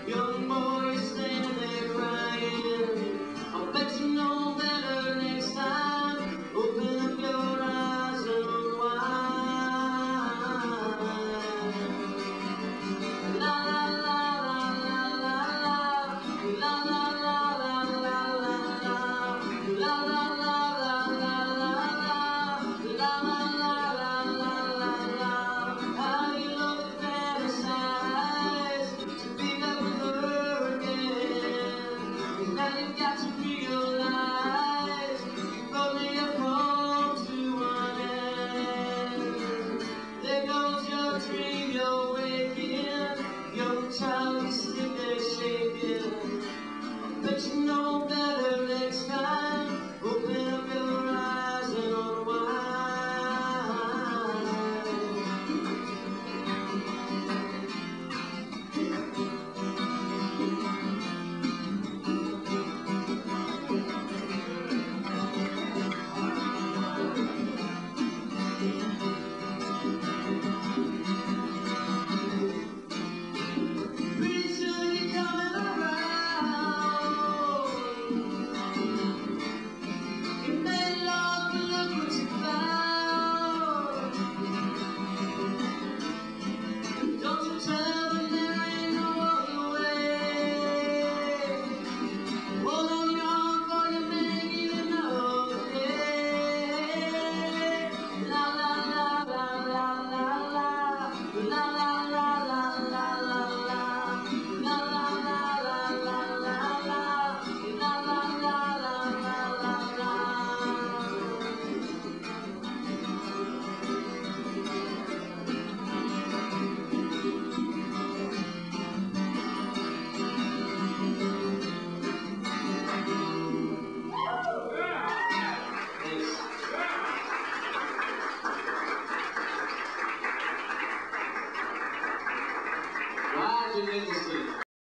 Young boys standing there crying. I'll bet you know better next time. Open up your eyes and unwind. La la la la la la la la la la la la la la la la la la la. How you love to fantasize to be up with her again. Now you've got to realize you've only come to an end. There goes your dream, you're waking. Young child, you sit there shaking. But you know better next time. Open up your eyes and pretty soon you're coming around. You made love, but look what you found. Don't you tell them there ain't no other way. Hold on your heart for you make it another day. La la la la la la la la la la la la la la. La la la la la la la la la la la la la. Nicholson.